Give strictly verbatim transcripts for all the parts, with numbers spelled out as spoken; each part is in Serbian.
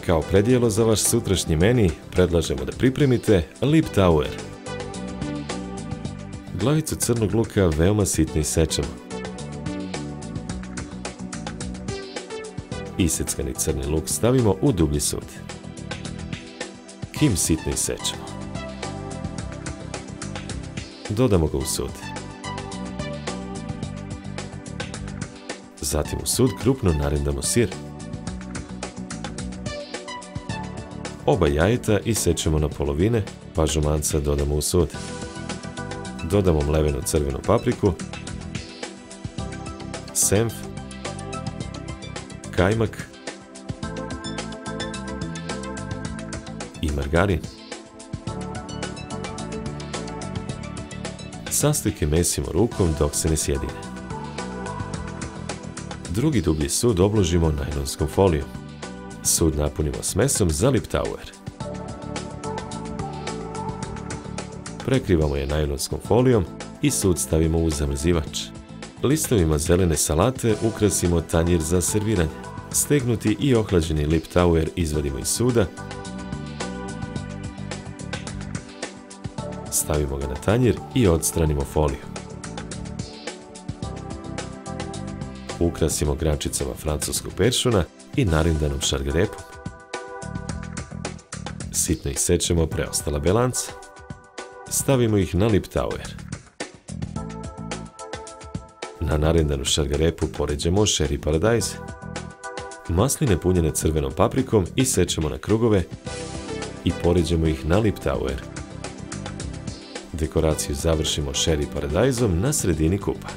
Kao predjelo za vaš sutrašnji meni predlažemo da pripremite Liptauer. Glavicu crnog luka veoma sitno isečemo. Iseckani crni luk stavimo u dublji sud. Kim sitno isečemo. Dodamo ga u sud. Zatim u sud krupno narindamo sir. Oba jajeta isečemo na polovine, pa žumanca dodamo u sud. Dodamo mlevenu crvenu papriku, senf, kajmak i margarin. Sastojke mesimo rukom dok se ne sjedine. Drugi dublji sud obložimo najlonskom folijom. Sud napunimo smesom za Liptauer. Prekrivamo je najlonskom folijom i sud stavimo u zamrzivač. Listovima zelene salate ukrasimo tanjir za serviranje. Stegnuti i ohlađeni Liptauer izvadimo iz suda. Stavimo ga na tanjir i odstranimo foliju. Ukrasimo grančicama francuskog peršuna i narindanom šargarepom. Sitno isečemo preostala belanca. Stavimo ih na Liptauer. Na narindanu šargarepu poređemo šeri paradajze. Masline punjene crvenom paprikom isečemo na krugove i poređemo ih na Liptauer. Dekoraciju završimo šeri paradajzom na sredini kupa.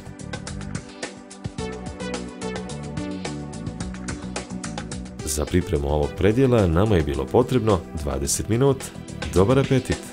Za pripremu ovog predjela nama je bilo potrebno dvadeset minuta. Dobar apetit!